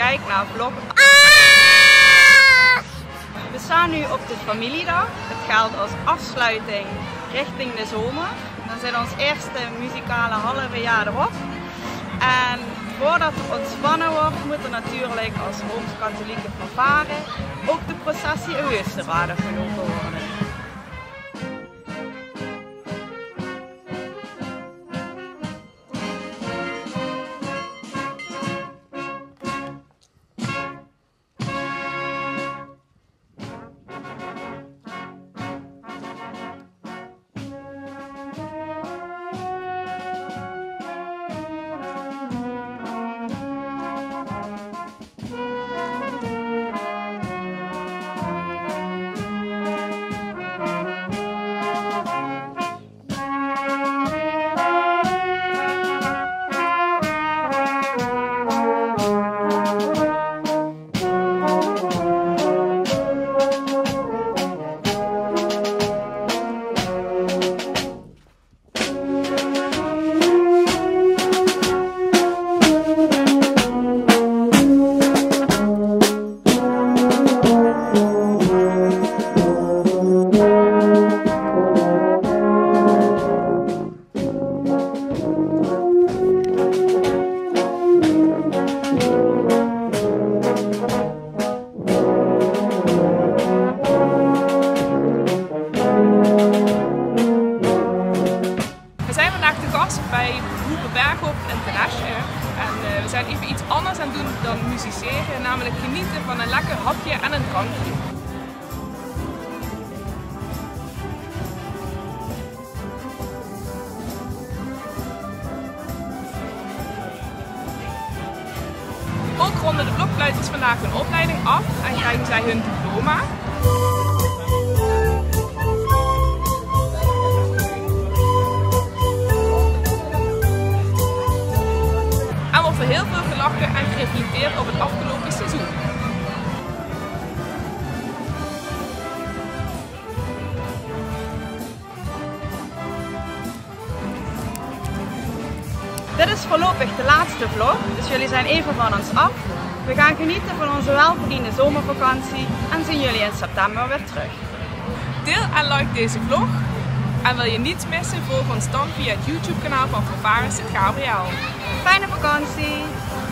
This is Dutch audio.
kijkt naar vlog. We staan nu op de familiedag. Het geldt als afsluiting richting de zomer. Dan zit ons eerste muzikale halve jaar erop. En voordat het ontspannen wordt, moet er natuurlijk als Rooms-Katholieke fanfare ook de processie in Westerwade gelopen worden. Bij Berghof en Tenasje. En we zijn even iets anders aan het doen dan musiceren, namelijk genieten van een lekker hapje en een drankje. Ook ronden de blokfluiters vandaag hun opleiding af en krijgen zij hun diploma. Heel veel gelachen en gereflecteerd op het afgelopen seizoen. Dit is voorlopig de laatste vlog, dus jullie zijn even van ons af. We gaan genieten van onze welverdiende zomervakantie en zien jullie in september weer terug. Deel en like deze vlog. En wil je niets missen, volg ons dan via het YouTube kanaal van Fanfare Sint Gabriel. Fijne vakantie!